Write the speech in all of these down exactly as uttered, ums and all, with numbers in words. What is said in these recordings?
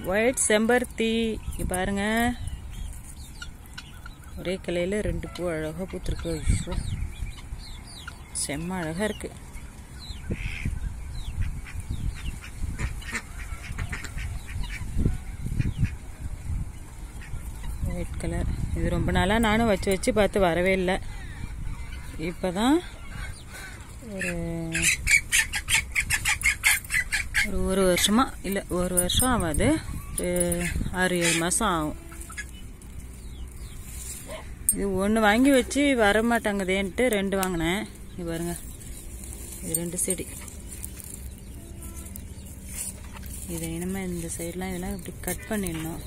White செம்பருத்தி இங்க பாருங்க, ஒரே கிளையில ரெண்டு பூ அழகா பூத்திருக்கு. செம்ம அழகா இருக்கு. White colour. இது ரொம்ப நாளாக நானும் வச்சு வச்சு பார்த்து வரவே இல்லை. இப்போ தான் ஒரு ஒரு ஒரு வருஷமா இல்லை ஒரு வருஷம் ஆகாது, ஆறு ஏழு மாதம் ஆகும். இது ஒன்று வாங்கி வச்சு வரமாட்டாங்குதேன்ட்டு ரெண்டு வாங்கினேன். இது பாருங்க, இது ரெண்டு செடி. இதை இனிமேல் இந்த சைட்லாம் இதெல்லாம் இப்படி கட் பண்ணிடணும்.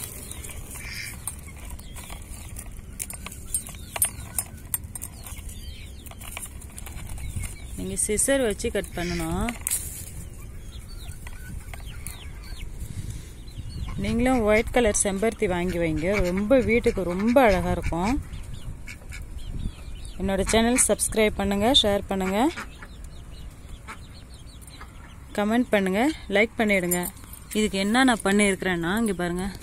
நீங்கள் சிசர் வச்சு கட் பண்ணணும். நீங்களும் ஒயிட் கலர் செம்பருத்தி வாங்கி வைங்க, ரொம்ப வீட்டுக்கு ரொம்ப அழகாக இருக்கும். என்னோட சேனல் சப்ஸ்கிரைப் பண்ணுங்கள், ஷேர் பண்ணுங்கள், கமெண்ட் பண்ணுங்கள், லைக் பண்ணிவிடுங்க. இதுக்கு என்ன நான் பண்ணியிருக்கிறேன்னா, இங்கே பாருங்கள்,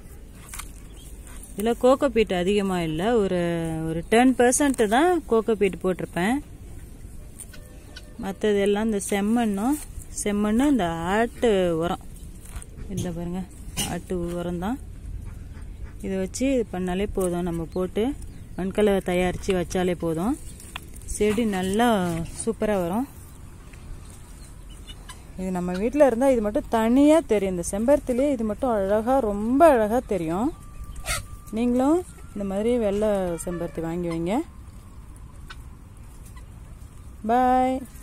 இதில் கோகோ பீட் அதிகமாக இல்லை, ஒரு ஒரு டென் பர்சன்ட் தான் கோகோ பீட் போட்டிருப்பேன். மற்றது எல்லாம் இந்த செம்மண்ணும் செம்மண்ணும் இந்த ஆட்டு உரம், இல்லை பாருங்க, ஆட்டு உரம் தான். இதை வச்சு இது பண்ணாலே போதும். நம்ம போட்டு மண்கலவை தயாரித்து வச்சாலே போதும், செடி நல்லா சூப்பராக வரும். இது நம்ம வீட்டில் இருந்தால் இது மட்டும் தனியாக தெரியும். இந்த செம்பருத்திலே இது மட்டும் அழகாக, ரொம்ப அழகாக தெரியும். நீங்களும் இந்த மாதிரி வெள்ளை செம்பருத்தி வாங்கி வைங்க. பாய்.